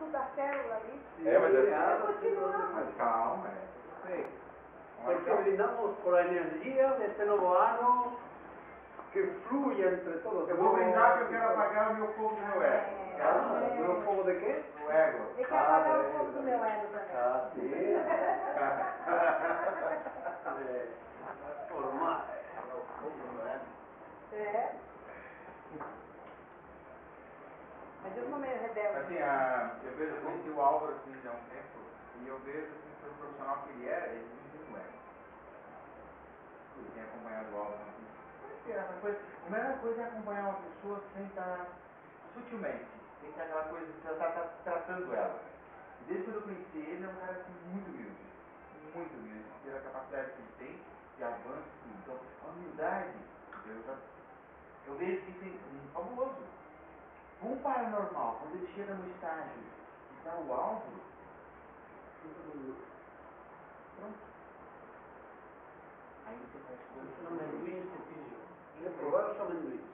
da célula ali. Mas Eu continuo. mas calma, sei. Porque brindamos por la energía de este nuevo ano que fluye entre todos. Eu vou brindar porque eu quero apagar o meu fogo do meu ego. ¿Nuevo fogo de qué? Do ego. Eu quero apagar o fogo do meu ego também. Ah, sí. Formar. É. Mas eu sou meio rebelde. Assim, eu vejo, eu conheci o Álvaro assim, já há um tempo, e eu vejo assim, pelo profissional que ele é, ele não é. Ele tem acompanhado o Álvaro assim. A melhor coisa é acompanhar uma pessoa sem estar sutilmente, sem estar aquela coisa de estar tratando ela. Desde quando eu conheci ele, é um cara assim, muito humilde, pela capacidade que ele tem de avanço, então, a humildade, eu vejo que isso é fabuloso. Um paranormal, quando ele chega no estágio que está o Álvaro, pronto. Aí você faz coisas. Amendoim cepillo. ¿Quieres probar los amendoíes?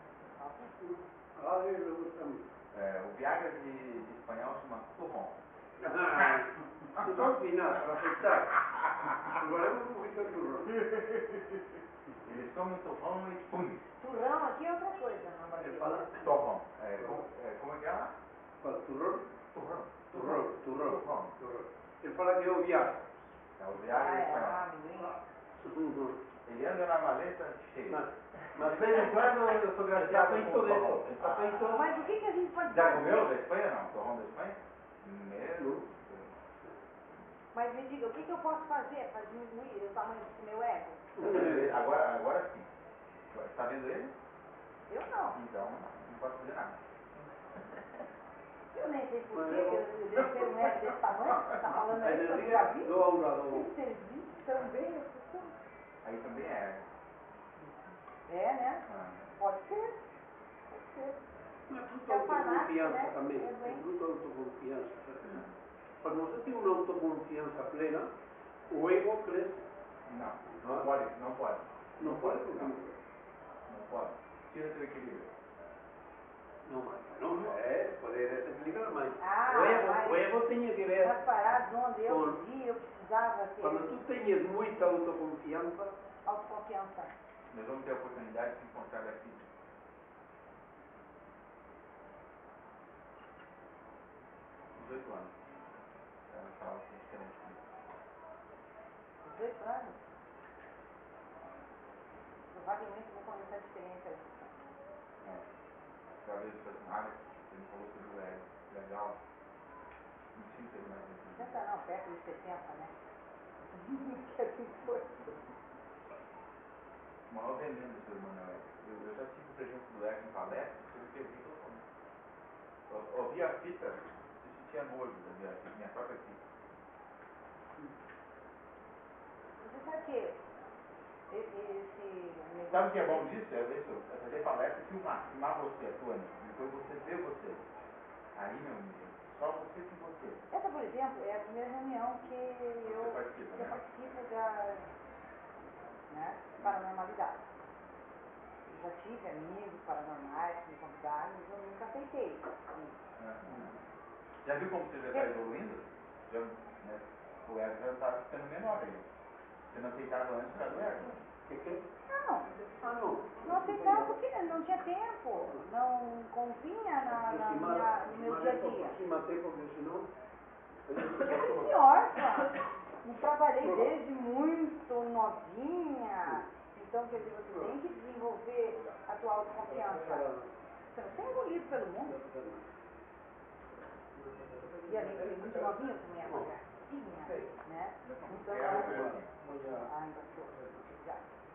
A él le gusta mucho. O Viagra de espanhol chama turrón. Pues al final, para afectar. Probaremos un poquito de turrón. Eles tomam turrão e pum. Turrão aqui é outra coisa, não vai Ele fala? Torrão. Como é que é lá? ¿Cuál? ¿Turrón? Turrão. Turrón. Ele fala que é o Viagra. É o Viagra espanhol. amendoim. Ele anda na maleta cheia. Mas de vez em quando eu sou graciado com o turrón. Ele está feito... Mas o que a gente pode Já fazer? comeu da Espanha não? Torrão da Espanha? Primeiro. Mas me diga, o que eu posso fazer para diminuir o tamanho do meu ego? Agora sim. Está vendo ele? Eu não. Então, não posso fazer nada. Eu nem sei por que eu devo ter um ego desse tamanho. Você está falando A aí, eu já energia vi. do aurador. Esse serviço também, as pessoas. Aí também é. É, né? Pode ser. É fruto É o fanático, autoconfiança né? também. É bem. É fruto autoconfiança. Quando você tem uma autoconfiança plena, o ego cresce. Não pode. Não pode porque não. Não pode. Tira teu equilíbrio. Não, pode desequilibrar, mas mas o ego tem que ver nas paradas onde eu com... vivia, eu precisava ter Quando tu tens muita autoconfiança, autoconfiança. Nós vamos ter a oportunidade de se encontrar daqui. 18 anos. Ela fala assim, diferente. 18 anos? Provavelmente vou começar a experiência. Pra ver se você Alex, ele falou sobre o ego. Legal. Não sinto ele mais aqui. 60 não, perto de 70, né? Que assim foi. O maior veneno do ser humano é o ego. Eu já tive presença do ego em palestra, eu me perdi totalmente. Eu ouvi a fita, eu sentia nojo da minha própria fita. Você sabe que esse negócio... Sabe o que é bom disso? É fazer palestra e filmar você atuando. Depois você vê você. Aí, meu amigo, só você com você. Essa, por exemplo, é a primeira reunião que eu participo da paranormalidade. Eu já tive amigos paranormais que me convidaram, mas eu nunca aceitei. Já viu como você já está evoluindo? Já, né? O ego já está ficando menor aí. Você não aceitava antes por causa do ego? Não aceitava porque não tinha tempo, não convinha no meu dia a dia. aproxima-te porque senão... Pior, cara. Eu trabalhei desde muito novinha. Então, quer dizer, você tem que desenvolver a tua autoconfiança. Você não tem engolido pelo mundo. E além de ser muito novinha, eu também era uma gracinha, né? Então, ainda sou, já.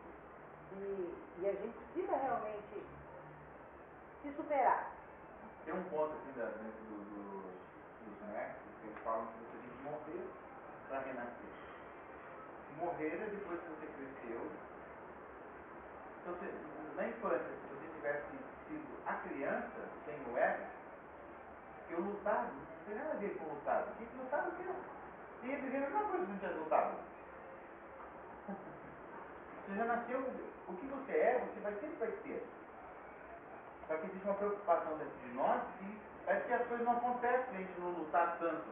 E a gente precisa realmente se superar. Tem um ponto assim dentro dos mestres que eles falam que você tem que morrer para renascer. Morrer é depois que você cresceu. Então, na infância, se você tivesse sido a criança sem o ego, eu lutava, não tem nada a ver com lutar. Porque que lutava o quê? Você ia viver a mesma coisa que não tinha lutado. Você já nasceu, o que você é, você sempre vai ter. Só que existe uma preocupação dentro de nós de É que as coisas não acontecem se a gente não lutar tanto.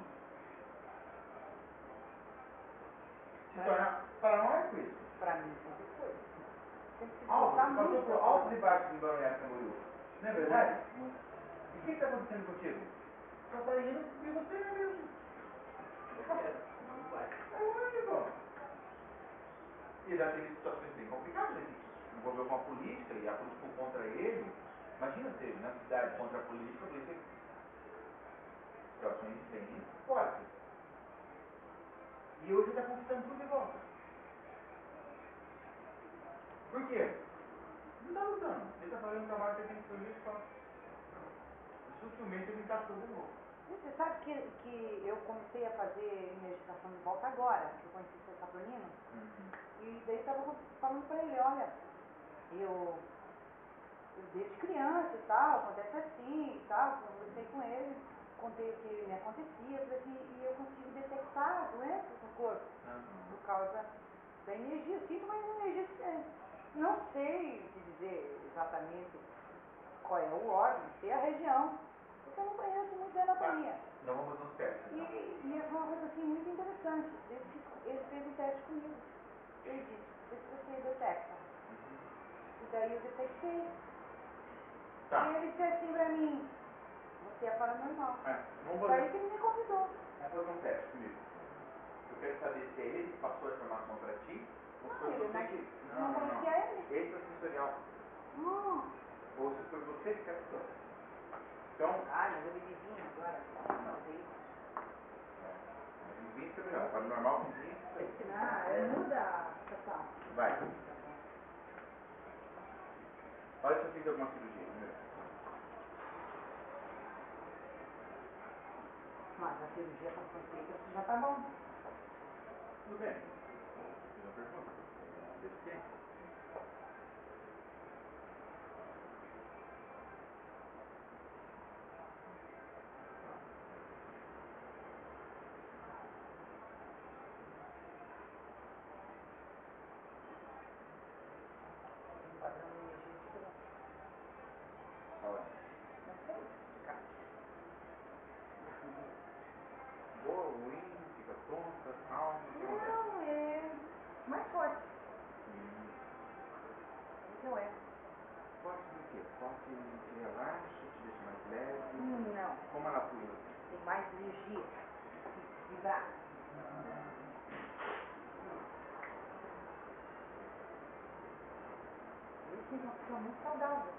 Se tornar paranoico isso. Pra mim sempre foi. Sempre quis Alto, lutar você passou muito. por altos e baixos em Balneário Camboriú. Não é verdade? E o que está acontecendo contigo? Só está indo porque você é mesmo. Não vai. É bom. E já teve situações bem complicadas, né? Que envolveu com a polícia e a polícia ficou contra ele. Imagina você, na cidade, contra a polícia situações bem fortes. E hoje está conquistando tudo de volta. Por quê? Não está lutando. Ele está fazendo o trabalho que ele tem que fazer só. Sutilmente ele encaixou de novo. Você sabe que eu comecei a fazer meditação de volta agora, que eu conheci o seu Saturnino, e daí eu estava falando para ele, olha, eu desde criança e tal, acontece assim e tal, conversei com ele, contei o que me acontecia, assim, e eu consigo detectar doenças no corpo, por causa da energia. Eu sinto uma energia diferente. Não sei te dizer exatamente qual é o órgão, sei a região, porque eu não conheço muito da anatomia. Então vamos fazer uns testes. Então. E foi uma coisa assim muito interessante. Ele fez um teste comigo. Ele disse, vê se você detecta. E daí eu detectei. Tá. E ele disse assim pra mim, você é paranormal. Vamos Foi fazer, aí que ele me convidou. vamos fazer um teste comigo. Eu quero saber se é ele que passou a informação para ti ou foi Não, você que. não conhecia ele. Extrasensorial. Ou se foi você que captou. Então. Ah, mas eu bebi vinho agora. Não, sei. O vinho fica melhor. Paranormal com vinho. Muda a situação. Vai. Olha se eu fiz alguma cirurgia. Mas a cirurgia para ser feita já tá bom. Tudo bem. Fiz uma pergunta. Deficiência. Padrão energético. Olha. Não sei explicar. Boa, ruim, fica tonta, calma. Não, é mais forte. Não é. Forte do quê? Forte te relaxa, te deixa mais leve. Não. Como ela pula? Tem mais energia. Vibrar. Eu sinto uma pessoa muito saudável.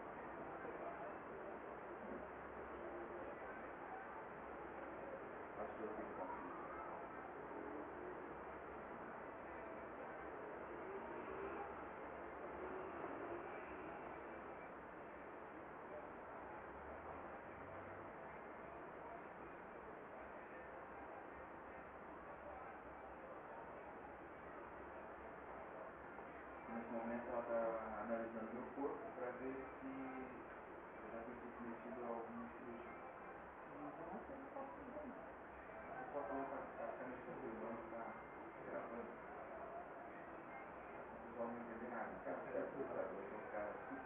Acho que eu fico confuso. Nesse momento ela está analisando meu corpo para ver se eu já tenho submetido a alguma cirurgia. Não sei se posso dizer não. Eu só falou para a câmera de televisão está gravando. O pessoal não entender nada. Então, eu vou ficar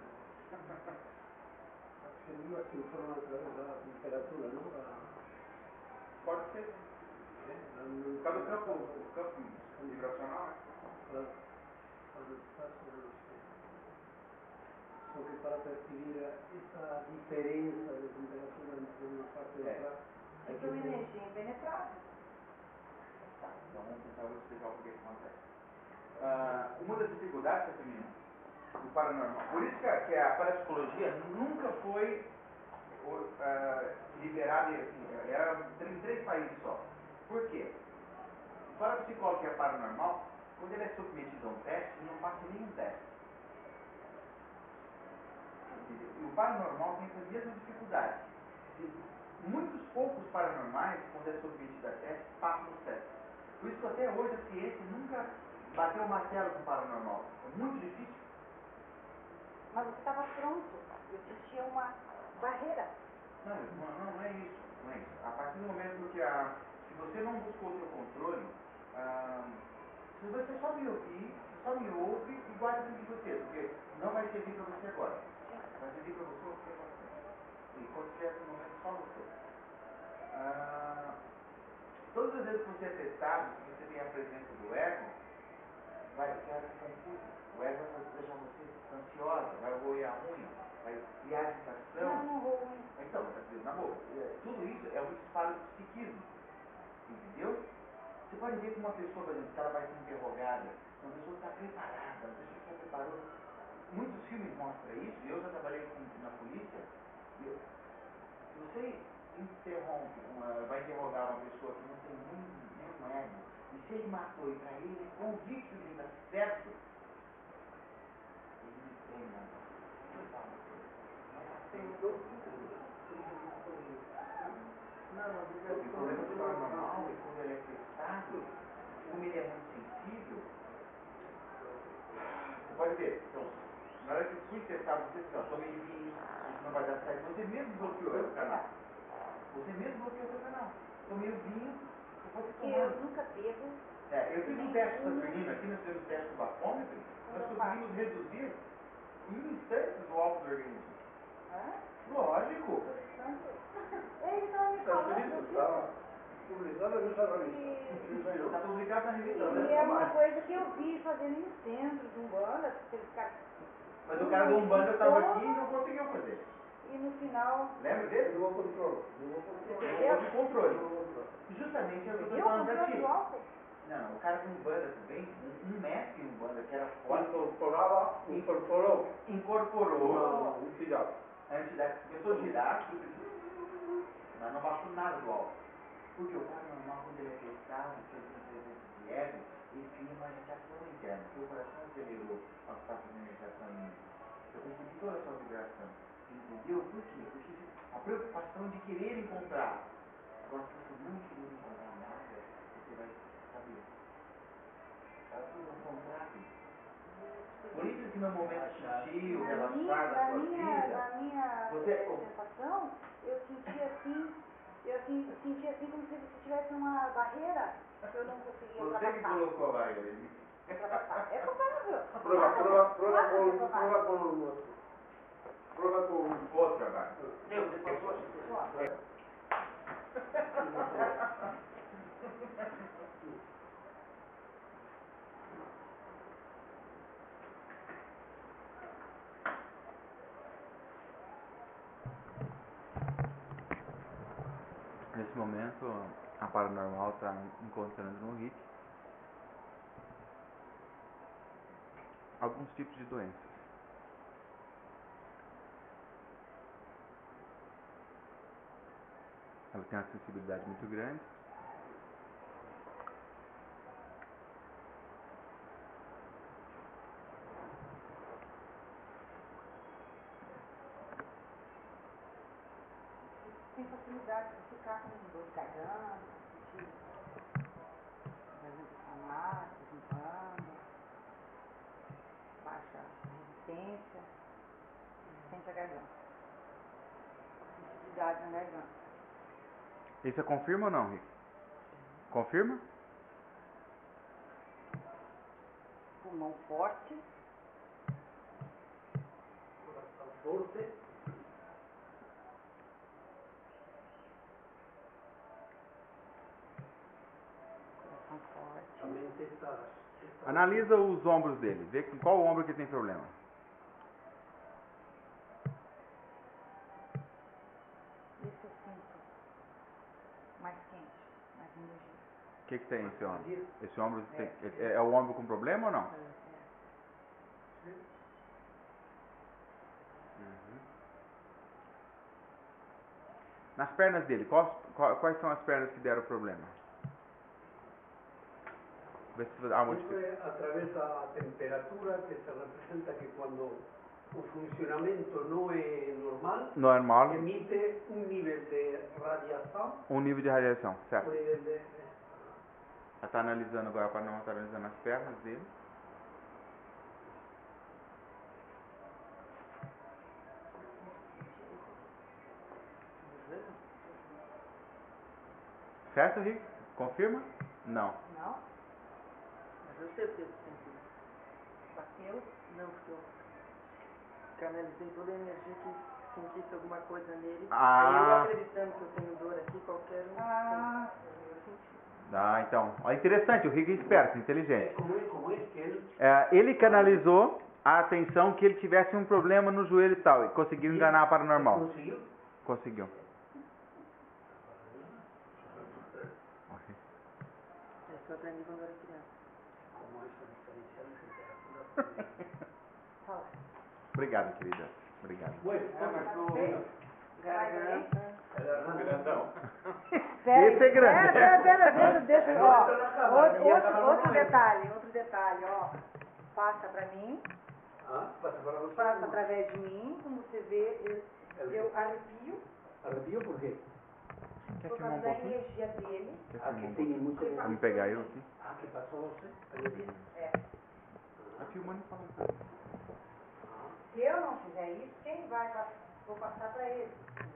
Seria que informa através da temperatura, não da... Pode ser. Por causa do campo vibracional, né? Quando está sobre você. Só que para perceber essa diferença de temperatura entre uma parte e outra, É que uma energia impenetrável. Tá, então vamos tentar, vou explicar o que acontece. Uma das dificuldades, Catarina, do paranormal, por isso que a parapsicologia nunca foi liberada assim, era em 3 países só. Por quê? O parapsicólogo que é paranormal, quando ele é submetido a um teste, ele não passa nenhum teste. E o paranormal tem essas mesmas dificuldades. Muitos poucos paranormais, quando é submetido a teste, passam nos testes. Por isso que até hoje a ciência nunca bateu o martelo com o paranormal. É muito difícil. Mas você estava pronto. Existia uma barreira. Não é isso. Não é isso. A partir do momento que se você não buscou o seu controle, se você só me ouvir, só me ouve e guarda dentro de você, porque não vai servir para você agora. Vai servir para você o que é você. E quando tiver esse momento, só você. Todas as vezes que você é testado, se você tem a presença do ego, vai ficar confuso. O ego vai deixar você ansiosa, vai roer a unha, vai criar agitação. Não vou. Então, tá dizendo na boca. Tudo isso é um disparo do psiquismo. Entendeu? Você pode ver que uma pessoa, por exemplo, que ela vai ser interrogada, uma pessoa que está preparada, uma pessoa que já preparou. Muitos filmes mostram isso, eu já trabalhei na polícia. Se você vai interrogar uma pessoa que não tem nenhum ego, e se ele matou e para ele é convicto de ele dar certo, ele não tem nada. Ele fala, o problema do paranormal é quando ele é testado, como ele é muito sensível, você pode ver, então, na hora que eu fui testar você, tomei vinho, isso não vai dar certo, você mesmo bloqueou o canal. Você mesmo bloqueou o seu canal. Tomei o vinho, você pode tomar. Eu nunca bebo. Eu fiz um teste saturnino, aqui nós fizemos um teste do bafômetro, nós conseguimos reduzir em instantes o álcool do organismo. Lógico. Ele estava me falando. Publicado en esa revista. Está publicado na revista. E é uma coisa que eu vi fazendo em centro de Umbanda, mas o cara do Umbanda estava aqui e não conseguiu fazer. E no final... Lembra dele? Levou controle. Levou controle. Justamente é o que eu estou falando da tia. Não, o cara do Umbanda também, um mestre em Umbanda que era forte. Incorporou. Um cigarro. Antes da começou a girar, mas não baixou nada do álcool. Porque o cara normal, quando ele é testado, se ele tem presença de ego, ele cria uma agitação interna. Porque o coração acelerou ao estar fazendo agitação em mim. Eu percebi toda a sua vibração. Entendeu? Por quê? Porque a preocupação de querer encontrar. Agora, se você não querer encontrar nada, você vai saber. Ela tudo ao contrário. Por isso que no momento sutil, relaxado da sua vida, na minha você... sensação, eu sentia assim como se você tivesse uma barreira que eu não conseguia Você que colocou a barreira ali. ultrapassar. É provável. Prueba con Outra barra. Deus, depois pessoal. Nesse momento, a paranormal está encontrando no Rick alguns tipos de doenças. Ela tem uma sensibilidade muito grande. Tem facilidade de ficar com dor de garganta, sentir garganta inflamada, desinflando, baixa resistência, sente a garganta. Sensibilidade na garganta. Isso confirma ou não, Rick? Confirma? Pulmão forte. corazón forte. Coração forte. A mente está... Analisa os ombros dele, vê com qual ombro que tem problema. Esse eu sinto mais quente, mais energia. O que tem esse ombro? Esse ombro é o ombro com problema ou não? Uhum. Nas pernas dele, quais são as pernas que deram problema? Eso atraviesa a temperatura, que se representa que cuando o funcionamento não é normal, emite um nível de radiação. Um nível de radiação, certo. Um nível de... Ela está analisando agora, para não estar analisando as pernas dele. Certo, Rick? Confirma? Não. Não? Mas eu sei o que eu senti. Bateu? Não, porque eu canalizei toda a energia que sentisse alguma coisa nele. Ah. Aí eu acreditando que eu tenho dor aqui, qualquer um. Ah, eu senti. Ah, então. Ó, interessante, o Rick é esperto, inteligente. Como é que ele... Ele canalizou a atenção que ele tivesse um problema no joelho e tal, e conseguiu enganar a paranormal. Conseguiu? Conseguiu. Isso eu aprendi quando era criança. Como essa diferencial de temperatura. Obrigado, querida. Obrigado. Garganta. Grandão. Esse é grande. Deixa eu... Outro detalhe, ó. Passa pra mim, Passa para você. passa através de mim, como você vê, eu arrepio. Arrepio por quê? Quer Por filmar causa um da pouquinho? energia dele. Quer Que filmar um tem pouquinho? muito... Vamos pegar eu aqui? Que passou você? Arrepio. Tá filmando e falando pra mim. Se eu não fizer isso, quem vai passar? Vou passar pra ele.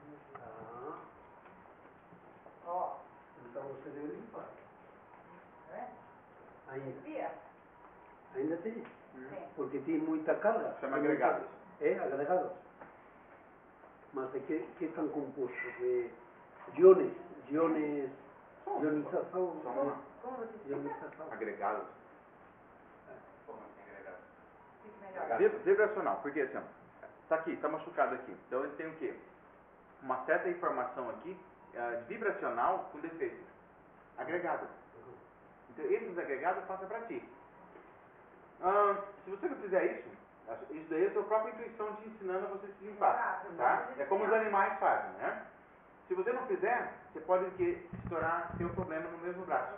Ó, Então você deve limpar. tá vendo? Ainda. Arrepia? Ainda tem? Sim. Porque tem muita carga. Chama agregados. Agregados. Mas de que estão compostos? De iones, ionização. Como você explica? Ionização. Agregados. Como assim agregados? Fique melhor. Vibracional, porque assim, ó, tá aqui, tá machucado aqui. Então ele tem o quê? Uma certa informação aqui, vibracional com defeito. Agregado. Então esses agregados passam para ti. Se você não fizer isso daí é a sua própria intuição te ensinando a você se limpar. Tá? É como os animais fazem, né? Se você não fizer, você pode estourar seu problema no mesmo braço.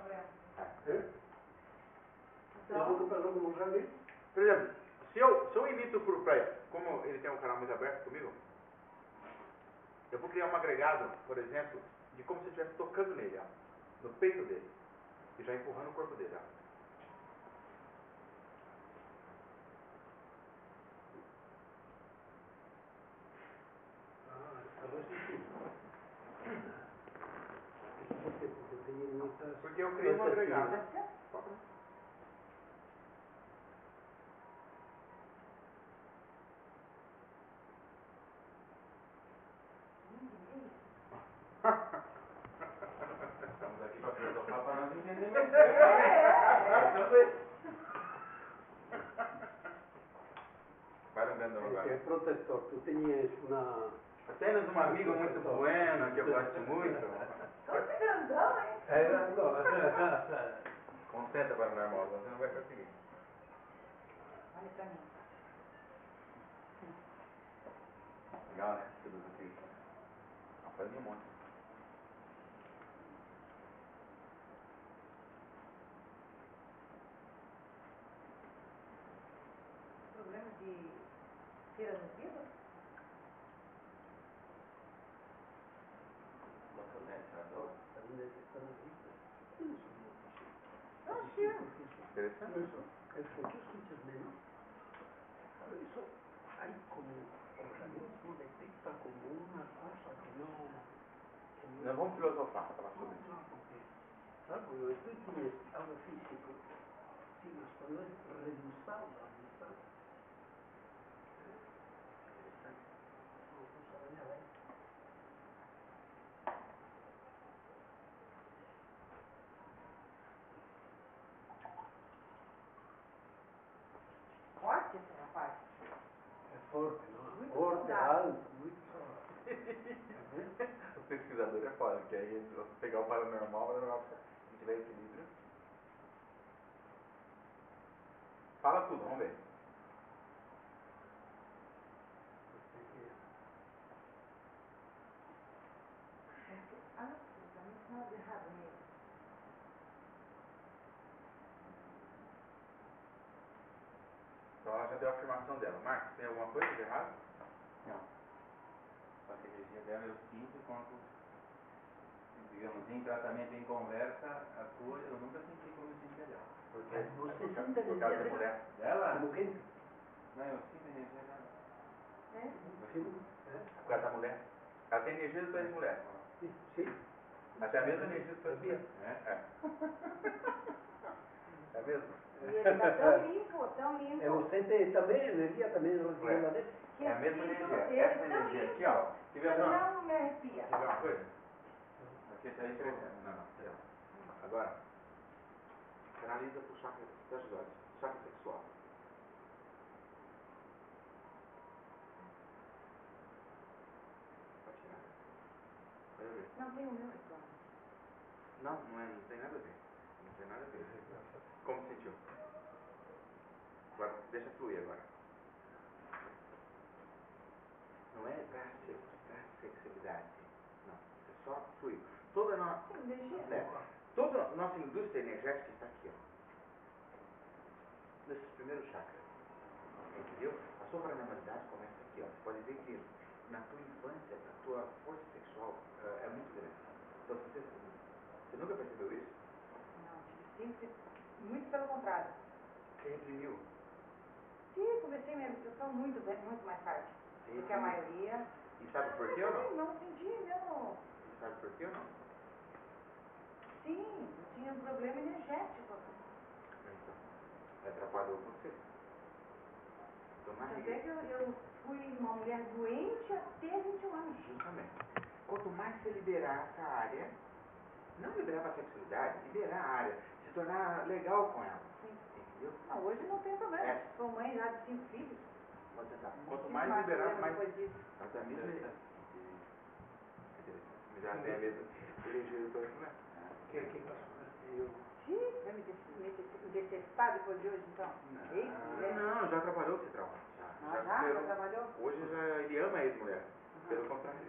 Por exemplo, se eu imito para ele, como ele tem um canal muito aberto comigo, eu vou criar um agregado, por exemplo, de como se eu estivesse tocando nele, ó, no peito dele, e já empurrando o corpo dele. Ó. Porque eu criei um agregado. Estamos aqui para filosofar para nós entendermos. Vai no grandão agora. É protetor. Tu tinhas uma... Temos uma amiga muito buena, que eu gosto muito. Todo grandão, hein? Concentra para o normal, você não vai conseguir. Olha pra mim. Legal, né? Tudo aqui. Faz um monte. Problema de cera no dedo? Interessante. Eso que escuchas menos, eso hay como organismo detecta como una cosa que no... Nós vamos filosofar, falar sobre isso. Porque, claro, porque el espíritu es algo físico, sí, mas cuando es reducido a amistad, no sabe nada. Forte esse rapaz. É forte, não? Muito Forte, saudável. alto, muito saudável. O pesquisador é foda, porque aí se você pegar o paranormal, se tiver equilíbrio. Fala tudo, vamos ver. Absolutamente nada errado nele. Então ela já deu a afirmação dela. Marcos, tem alguma coisa de errado? Não. Só que a energia dela eu sinto quanto, digamos, em tratamento, em conversa, a tua, eu nunca senti como eu sentia dela. Porque você Por sente a causa da energia mulher. dela? Dela? Como quem? Não, eu sinto a energia dela. É? Por causa da mulher. Ela tem energia das mulheres. Sim. Mas é a mesma energia das mulheres. É. É a mesma? E ele tá tão limpo, tão limpo. Você tem também energia, também relativa dele? Que É a mesma sinto energia. ele Essa tão energia limpo. aqui, ó. Quer ver uma? Não me arrepia. Quer ver uma coisa? Aqui tá interessante. Não. Agora. Canaliza pro chakra das olhos, chakra sexual. Pode tirar. Pode ver. Não tem o meu ritual. Não, não tem nada a ver. Não tem nada a ver. Como sentiu? Agora, deixa fluir agora. Não é pra sexualidade. Não, é só fluir. Toda a nossa indústria energética está aqui, ó. Nesses primeiros chakras. Entendeu? A sua paranormalidade começa aqui, ó. Você pode ver que na tua infância, a tua força sexual é muito grande. Então, você nunca percebeu isso? Não, sempre, muito pelo contrário. Você reprimiu. Sim, comecei minha menstruação muito mais tarde do que a maioria. E sabe por quê ou não? Não senti, não. E sabe por quê ou não? Sim, eu tinha um problema energético. Então, atrapalhou você. Até que eu fui uma mulher doente até 21 anos. Justamente. Quanto mais você liberar essa área, não liberar para a sexualidade, liberar a área, se tornar legal com ela. Sim. Entendeu? Não, hoje não tem problema. Sou mãe já de 5 filhos. Pode tentar. Quanto mais liberar, mais. Depois disso. Mas a mesma interessante. Já tem a mesma energia do corpo, né? Que passou? Sim, vai me detestar depois de hoje, então? Não, já trabalhou com esse trauma. Já trabalhou? Hoje ele ama a ex-mulher. Pelo contrário.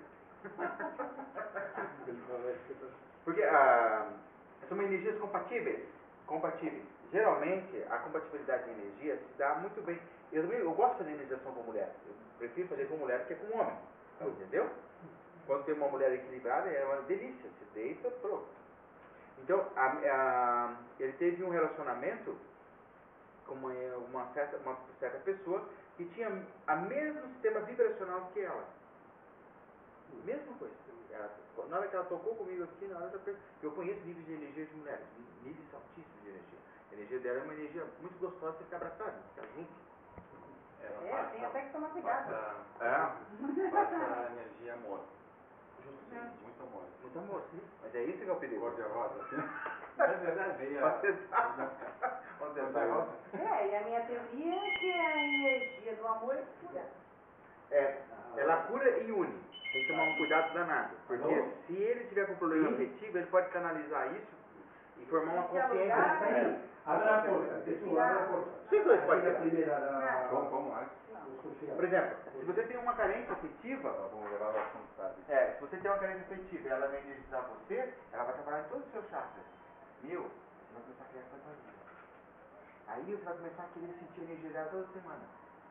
Porque são energias compatíveis. Geralmente, a compatibilidade de energia se dá muito bem. Eu gosto de fazer energização com mulher. Eu prefiro fazer com mulher do que com homem. Entendeu? Quando tem uma mulher equilibrada, é uma delícia. Se deita, pronto. Então, ele teve um relacionamento com uma certa pessoa que tinha o mesmo sistema vibracional que ela. Mesma coisa. Na hora que ela tocou comigo aqui, eu conheço níveis de energia de mulheres, níveis altíssimos de energia. A energia dela é uma energia muito gostosa de ficar abraçada, de ficar junto. Tem até que tomar cuidado. Passa energia amor. Muito amor. Muito amor, sim. Mas é isso que é o perigo. Cor de rosa, assim. É verdade, vem a... Onde está rosa? E a minha teoria é que a energia do amor é pura. Ela cura e une. Tem que tomar um cuidado danado. Porque se ele tiver com problema afetivo, ele pode canalizar isso e formar uma consciência. Abre a porta, pessoal, abre a porta. Sim, dois pode a primeira. Como é? Por exemplo, se você tem uma carência afetiva, Vamos levar o assunto, sabe? se você tem uma carência afetiva e ela vai energizar você, ela vai trabalhar em todos os seus chakras. Você vai começar a criar fantasia. Aí você vai começar a querer sentir energia dela toda semana.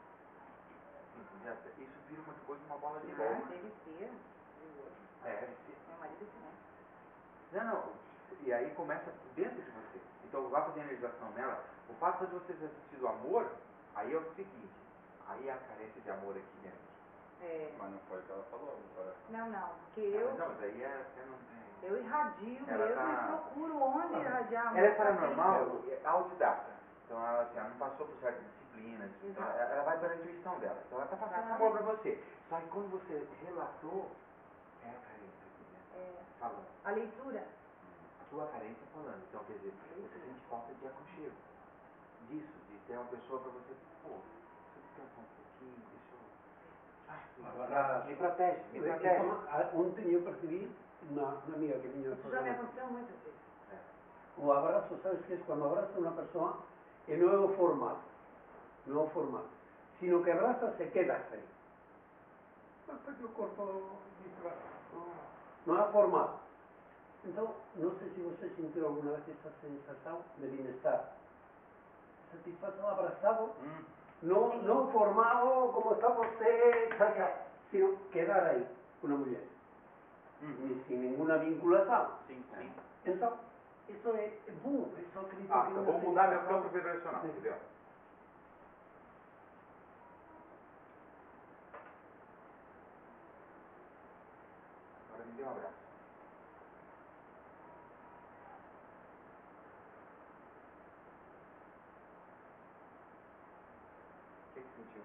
Isso vira uma coisa, uma bola de neve. Deve ser. Meu marido também. Não. E aí começa dentro de você. Então vai fazer a energização nela. O fato de você ter sentido amor, aí é o seguinte. Aí é a carência de amor aqui dentro. Mas não foi o que ela falou agora. Não. Porque eu... Não, mas aí você não tem... Eu irradio Ela mesmo tá- e procuro onde irradiar amor. Ela é paranormal, é autodidata. Então ela não passou por certas disciplinas. Então, ela vai pela intuição dela. Então ela está passando amor para você. Só que quando você relatou, é a carência aqui dentro. Falando. A leitura. A tua carência falando. Então, quer dizer, você sente falta de aconchego. Disso, de ter uma pessoa para você, deixa eu descansar um pouquinho, Agora, me protege. Ontem eu percebi uma amiga que vinha Isso já me aconteceu muitas vezes. o abraço, ¿sabes qué es? Cuando abrazas a una persona, y no es o formal, sino que abrazas se quedas ahí. Hasta que o corpo dice, no é formal. Então, não sei se você sentiu alguma vez essa sensação de bem-estar. Satisfação abraçado, não formal como está você, sino quedar aí com uma mulher. Sem nenhuma vinculação. Sim. Então, isso é bom, isso acredito que Então vamos mudar meu campo vibracional, entendeu? Agora me dê um abraço. O que sentiu?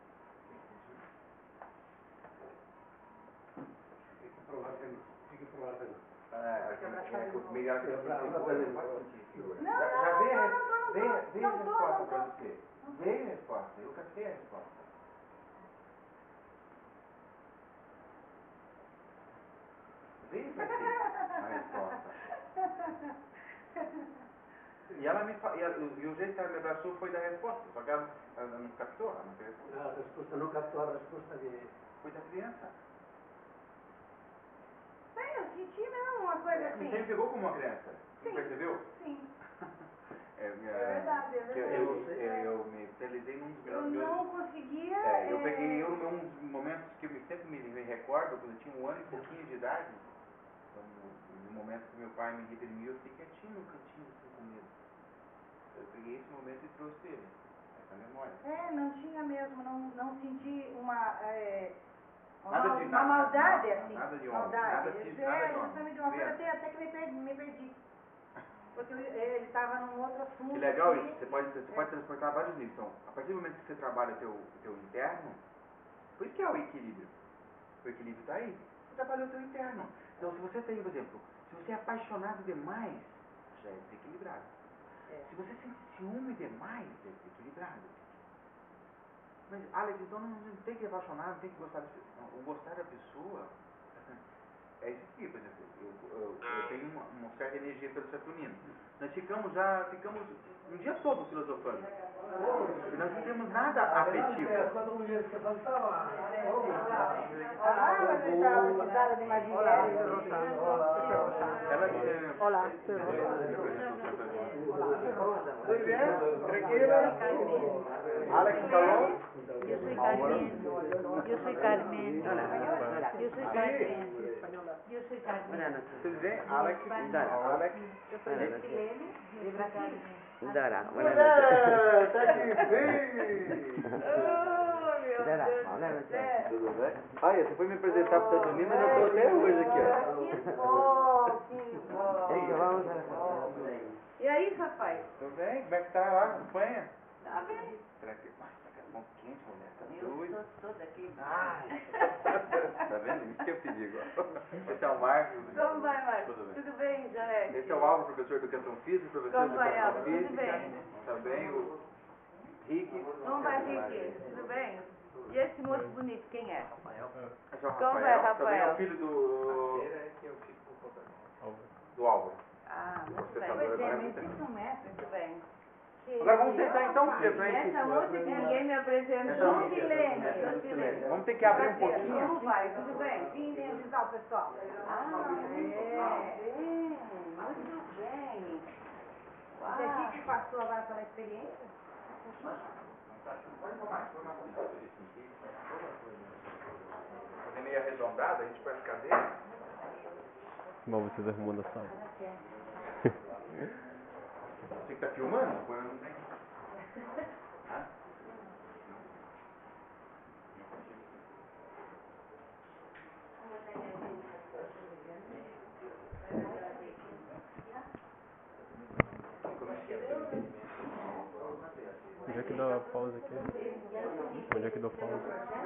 Fique provar Comigo ela tem Não, já veio a resposta para você. Veio a resposta. Eu catei a resposta. Veio para você a resposta. E ela me e o jeito que ela me abraçou foi da resposta. Só que ela não captou, ela não respondeu. A resposta não captou a resposta de... Foi da criança. Eu senti não, uma coisa assim. Você me pegou como uma criança. Você Sim. percebeu? Sim. É verdade, é verdade. Eu me paralisei num dos Eu não conseguia... eu peguei num dos momentos que eu sempre me recordo, quando eu tinha 1 ano e pouquinho de idade, no momento que meu pai me reprimiu, eu fiquei quietinho no cantinho, assim, com medo. Eu peguei esse momento e trouxe ele, essa memória. Não tinha mesmo, não senti uma Nada maldade assim. Nada de homem. Maldade. Nada de Justamente uma coisa homem. até que me perdi. Porque ele estava num outro assunto. Que legal isso, você pode transportar vários níveis. Então, a partir do momento que você trabalha o teu interno, por isso que é o equilíbrio. O equilíbrio está aí. Você trabalha o teu interno. Então, se você tem, por exemplo, se você é apaixonado demais, já é desequilibrado. Se você sente ciúme demais, é desequilibrado. Mas, Alex, então não tem que ir apaixonado, não tem que gostar da pessoa. Não, o gostar da pessoa é isso aqui, por exemplo. Eu tenho uma certa energia pelo Saturnino. Nós ficamos um dia todo filosofando. E nós não temos nada afetivo. As 4 mulheres que faltavam. Mas ele estava precisando de mais dinheiro. Olá, Muy bien, tranquila. Alex Calón. Yo soy Carmen. Yo soy Carmen. Yo soy Carmen. Yo soy Carmen. Tudo bem? Alex. Yo soy de Chilene. De Brasil. Dora, tá aqui, vem! Oh, meu Deus do céu. Tudo bem? Olha, você foi me apresentar para o Saturnino, eu já estou até hoje aqui, ó. Que bom. E aí, rapaz? Tudo bem? Como é que tá lá a campanha? Tá bem. Tranquilo. Nossa, tá muito quente, mulher. Tá Eu doido. sou daqui. Ai. Tá vendo? Isso que eu pedi agora. Esse é o Marcos. Como vai, Marcos? Tudo bem. Tudo bem, Janete? Esse é o Álvaro, professor de Educação Física, professor Como de vai, Educação Álvaro? Tudo Física. bem. Tá bem, o Rick. Como vai, Rick? Tudo bem? E esse moço bonito, quem é? Esse é o Como vai, Rafael. Também é Rafael? o filho do Álvaro. Ah, muito Você bem. tá Pois doido, é, né? me ensina um mestre. Muito bem. Agora vamos sentar então, porque Essa moça que ninguém me apresentou, Silene. Vamos ter que abrir um Como pouquinho. vai? Tudo bem? Vim visitar o pessoal. Muito bem. Muito bem. Você aqui que passou agora pela experiência? Pode tomar fazer meio arredondada, a gente põe as cadeiras. Bom, vocês arrumando a sala. Você que tá filmando? Põe no trem. Hã? Onde é que dá pausa aqui? Onde é que dá pausa?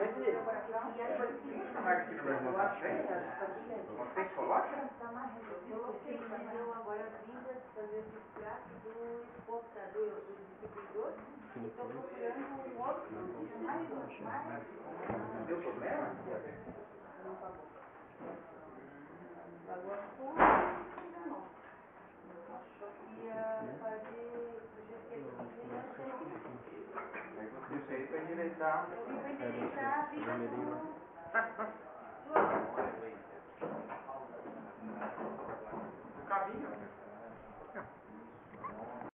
Marca aqui no meu irmão. Você que coloca? Eu agora vim fazer esse prato do exportador, do distribuidor. Estou procurando um outro mais. Deu problema? Não pagou. Pagou as contas, não. Achou que ia fazer do jeito que ele queria, achei que não. Aí você fez para endireitar. Eu vim para endireitar a vida do...